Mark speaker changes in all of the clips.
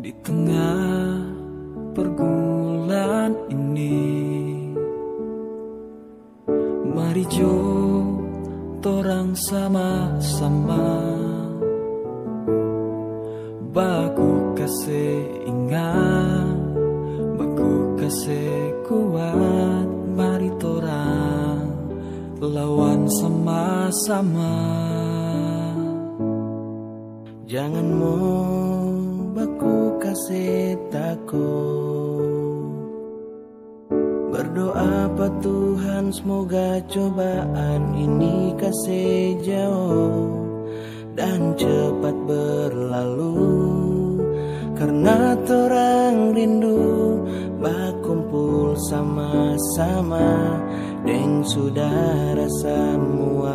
Speaker 1: Di tengah pergumulan ini, mari jo torang sama-sama baku kasih ingat, baku kasih kuat. Mari torang lawan sama-sama.
Speaker 2: Jangan mau baku kasih takut. Berdoa apa Tuhan, semoga cobaan ini kasih jauh dan cepat berlalu. Karena torang rindu berkumpul sama-sama deng saudara semua.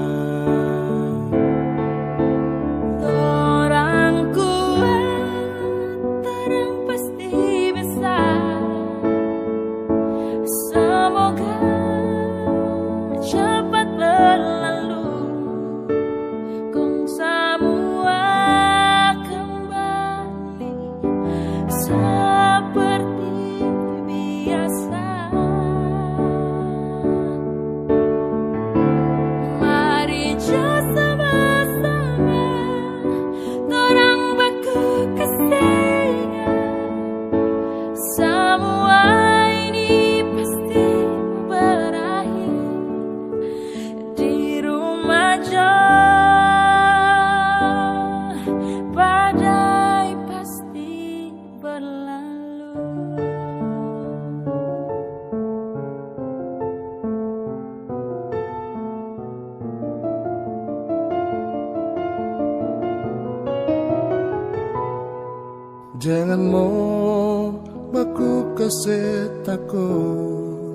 Speaker 3: Jangan mau baku kasih takut.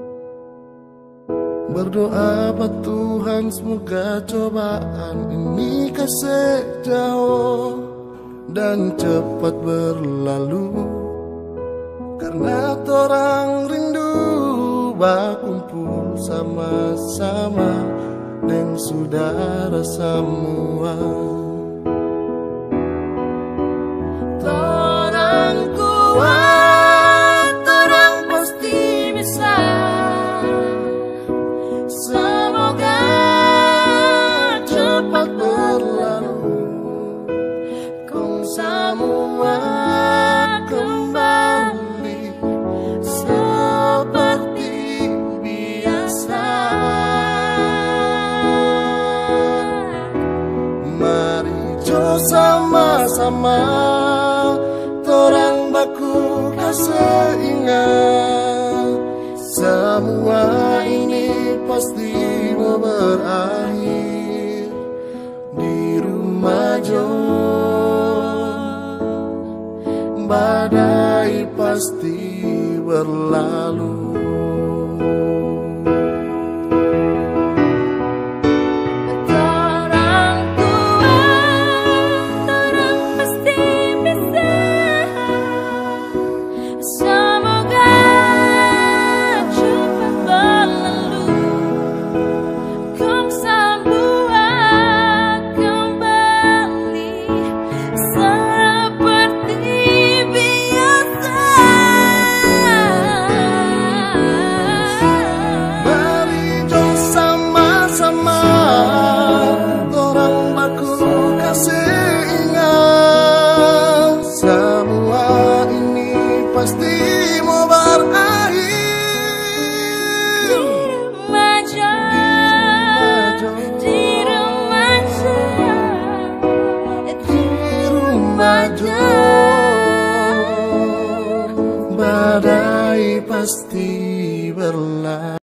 Speaker 3: Berdoa pada Tuhan, semoga cobaan ini kasih jauh dan cepat berlalu. Karena torang rindu berkumpul sama-sama dengan saudara semua.
Speaker 2: Semua kembali seperti biasa.
Speaker 3: Mari jo sama-sama torang baku kasih ingat. Semua ini pasti mau berakhir di rumah jo. Badai pasti berlalu. Pasti mau berakhir
Speaker 2: di rumah jo.
Speaker 3: Badai pasti berlalu.